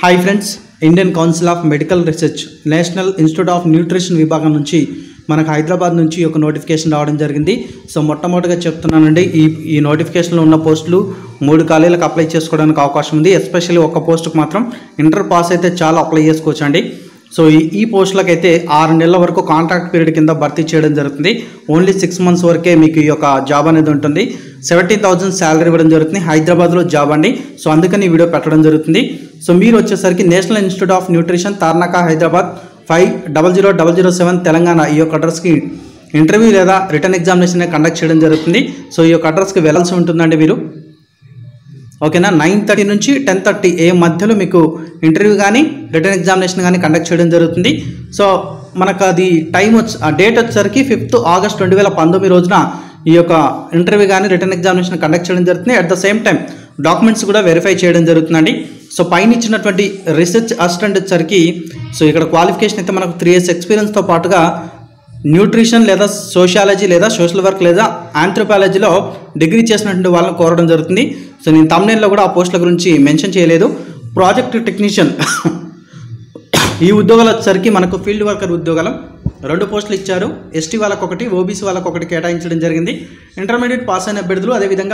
Hi friends, Indian council of medical research national institute of nutrition విభాగం నుంచి మనకు హైదరాబాద్ నుంచి ఒక నోటిఫికేషన్ రావడం జరిగింది. సో మొట్టమొదటిగా చెప్తున్నానండి, ఈ నోటిఫికేషన్లో ఉన్న పోస్టులు 3 ఖాళీలకు అప్లై చేసుకోవడానికి అవకాశం ఉంది. ఎస్పెషల్లీ ఒక పోస్టుకు మాత్రం ఇంటర్ పాస్ అయితే చాలా అప్లై చేసుకోవచ్చు అండి. సో ఈ పోస్టులకు అయితే 6 నెలల వరకు కాంట్రాక్ట్ పీరియడ్ కింద భర్తీ చేయడం జరుగుతుంది. ఓన్లీ 6 months వరకే మీకు ఈ యొక్క జాబ్ అనేది ఉంటుంది. 70,000 శాలరీ ఇవ్వడం జరుగుతుంది. హైదరాబాద్లో జాబ్ అండి. సో అందుకని ఈ వీడియో పెట్టడం జరుగుతుంది. సో మీరు వచ్చేసరికి national institute of nutrition, Tarnaka, Hyderabad 500007 Telangana ఈ యొక్క అడ్రస్కి ఇంటర్వ్యూ లేదా రిటర్న్ ఎగ్జామినేషన్ కండక్ట్ చేయడం జరుగుతుంది. సో ఈ యొక్క అడ్రస్కి వెళ్ళాల్సి ఉంటుందండి మీరు. ఓకేనా, 9:30 నుంచి 10:30 AM మధ్యలో మీకు ఇంటర్వ్యూ కానీ రిటర్న్ ఎగ్జామినేషన్ కానీ కండక్ట్ చేయడం జరుగుతుంది. సో మనకు అది డేట్ వచ్చేసరికి 5th August 2019 రోజున ఈ యొక్క ఇంటర్వ్యూ కానీ రిటర్న్ ఎగ్జామినేషన్ కండక్ట్ చేయడం జరుగుతుంది. At the same time documents కూడా వెరిఫై చేయడం జరుగుతుందండి. సో పైన ఇచ్చినటువంటి రీసెర్చ్ అసిస్టెంట్ వచ్చేసరికి సో ఇక్కడ క్వాలిఫికేషన్ అయితే మనకు 3 years ఎక్స్పీరియన్స్తో పాటుగా న్యూట్రిషన్ లేదా సోషియాలజీ లేదా సోషల్ వర్క్ లేదా ఆంథ్రోపాలజీలో డిగ్రీ చేసినటువంటి వాళ్ళని కోరడం జరుగుతుంది. సో నేను thumbnail లో కూడా ఆ పోస్టుల గురించి మెన్షన్ చేయలేదు. ప్రాజెక్ట్ టెక్నీషియన్ ఈ ఉద్యోగాలు వచ్చేసరికి మనకు ఫీల్డ్ వర్కర్ ఉద్యోగాలు 2 పోస్టులు ఇచ్చారు. ఎస్టీ వాళ్ళకు 1, ఓబీసీ వాళ్ళకు 1 కేటాయించడం జరిగింది. ఇంటర్మీడియట్ పాస్ అయిన అభ్యర్థులు అదేవిధంగా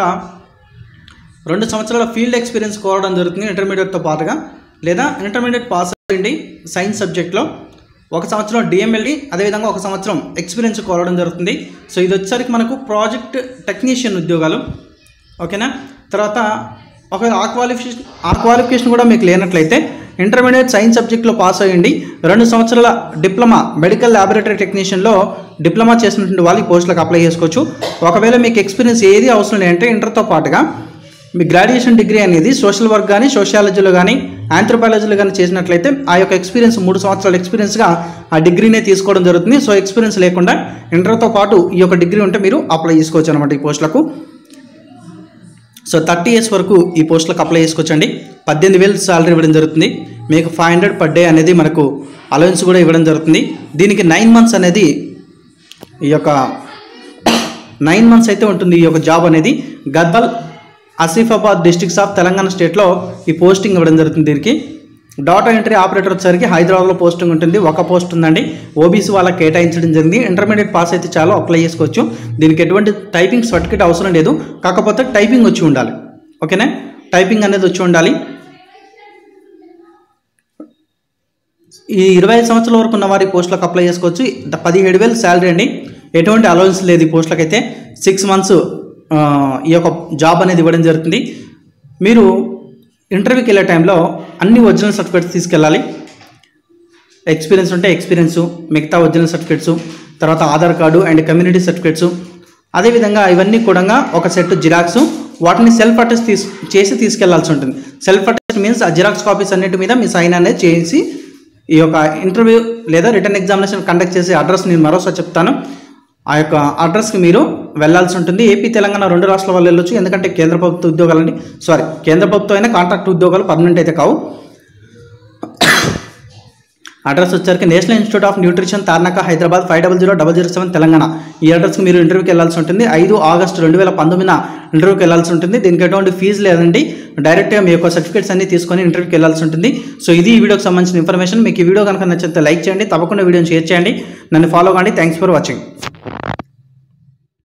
2 సంవత్సరాల ఫీల్డ్ ఎక్స్పీరియన్స్ కోరడం జరుగుతుంది ఇంటర్మీడియట్తో పాటుగా, లేదా ఇంటర్మీడియట్ పాస్ అయ్యండి సైన్స్ సబ్జెక్ట్లో 1 సంవత్సరం డిఎంఎల్డి అదేవిధంగా 1 సంవత్సరం ఎక్స్పీరియన్స్ కోరడం జరుగుతుంది. సో ఇది వచ్చేసరికి మనకు ప్రాజెక్ట్ టెక్నీషియన్ ఉద్యోగాలు. ఓకేనా, తర్వాత ఒకవేళ ఆ క్వాలిఫికేషన్ కూడా మీకు లేనట్లయితే ఇంటర్మీడియట్ సైన్స్ సబ్జెక్ట్లో పాస్ అయ్యండి 2 సంవత్సరాల డిప్లొమా మెడికల్ ల్యాబొరేటరీ టెక్నీషియన్లో డిప్లొమా చేసినటువంటి వాళ్ళు ఈ పోస్టులకు అప్లై చేసుకోవచ్చు. ఒకవేళ మీకు ఎక్స్పీరియన్స్ ఏది అవసరం లేదంటే ఇంటర్తో పాటుగా మీ గ్రాడ్యుయేషన్ డిగ్రీ అనేది సోషల్ వర్క్ కానీ సోషియాలజీలో కానీ ఆంథ్రోపాలజీలో కానీ చేసినట్లయితే ఆ యొక్క ఎక్స్పీరియన్స్ 3 సంవత్సరాల ఎక్స్పీరియన్స్గా ఆ డిగ్రీనే తీసుకోవడం జరుగుతుంది. సో ఎక్స్పీరియన్స్ లేకుండా ఇంటర్తో పాటు ఈ యొక్క డిగ్రీ ఉంటే మీరు అప్లై చేసుకోవచ్చు అనమాట ఈ పోస్టులకు. సో 30 years వరకు ఈ పోస్టులకు అప్లై చేసుకోవచ్చండి. 18,000 శాలరీ ఇవ్వడం జరుగుతుంది. మీకు 500 per day అనేది మనకు అలవెన్స్ కూడా ఇవ్వడం జరుగుతుంది. దీనికి 9 months అనేది ఈ యొక్క 9 months అయితే ఉంటుంది ఈ యొక్క జాబ్ అనేది. గద్వాల్, ఆసిఫాబాద్ డిస్ట్రిక్ట్స్ ఆఫ్ తెలంగాణ స్టేట్లో ఈ పోస్టింగ్ ఇవ్వడం జరుగుతుంది. దీనికి డాటా ఎంట్రీ ఆపరేటర్ వచ్చేసరికి హైదరాబాద్లో పోస్టింగ్ ఉంటుంది. 1 పోస్ట్ ఉందండి. ఓబీసీ వాళ్ళకి కేటాయించడం జరిగింది. ఇంటర్మీడియట్ పాస్ అయితే చాలా అప్లై చేసుకోవచ్చు. దీనికి ఎటువంటి టైపింగ్ సర్టిఫికేట్ అవసరం లేదు, కాకపోతే టైపింగ్ వచ్చి ఉండాలి. ఓకేనా, టైపింగ్ అనేది వచ్చి ఉండాలి. ఈ 25 సంవత్సరాల వరకు ఉన్న వారి పోస్టులకు అప్లై చేసుకోవచ్చు. 17,000 శాలరీ అండి. ఎటువంటి అలవెన్స్ లేదు ఈ పోస్టులకు అయితే. 6 months ఈ యొక్క జాబ్ అనేది ఇవ్వడం జరుగుతుంది. మీరు ఇంటర్వ్యూకి వెళ్ళే టైంలో అన్ని ఒరిజినల్ సర్టిఫికేట్స్ తీసుకెళ్ళాలి. ఎక్స్పీరియన్స్ ఉంటే ఎక్స్పీరియన్స్, మిగతా ఒరిజినల్ సర్టిఫికేట్స్, తర్వాత Aadhaar card and community certificates, అదేవిధంగా ఇవన్నీ కూడా ఒక సెట్ జిరాక్స్, వాటిని సెల్ఫ్ అటెస్ట్ చేసి తీసుకెళ్లాల్సి ఉంటుంది. సెల్ఫ్ అటెస్ట్ మీన్స్ ఆ జిరాక్స్ కాపీస్ అన్నిటి మీద మీ సైన్ అనేది చేసి ఈ యొక్క ఇంటర్వ్యూ లేదా రిటర్న్ ఎగ్జామినేషన్ కండక్ట్ చేసే అడ్రస్ నేను మరోసారి చెప్తాను. ఆ యొక్క అడ్రస్కి మీరు వెళ్లాల్సి ఉంటుంది. ఏపీ, తెలంగాణ 2 రాష్ట్రాల వాళ్ళు వెళ్ళొచ్చు, ఎందుకంటే కేంద్ర ప్రభుత్వ ఉద్యోగాలండి. కేంద్ర ప్రభుత్వం అయినా కాంట్రాక్ట్ ఉద్యోగాలు పర్మనెంట్ అయితే కావు. అడ్రస్ వచ్చేసరికి national institute of nutrition, Tarnaka, Hyderabad 500007 Telangana. ఈ అడ్రస్కి మీరు ఇంటర్వ్యూకి వెళ్ళాల్సి ఉంటుంది. 5 August 2019 ఇంటర్వ్యూకి వెళ్ళాల్సి ఉంటుంది. దీనికి ఎటువంటి ఫీజు లేదండి. డైరెక్ట్గా మీ యొక్క సర్టిఫికేట్స్ అన్ని తీసుకొని ఇంటర్వ్యూకి వెళ్ళాల్సి ఉంటుంది. సో ఇది ఈ వీడియోకి సంబంధించిన ఇన్ఫర్మేషన్. మీకు ఈ వీడియో కనుక నచ్చితే లైక్ చేయండి, తప్పకుండా వీడియోని షేర్ చేయండి, నన్ను ఫాలో కండి. Thanks for watching.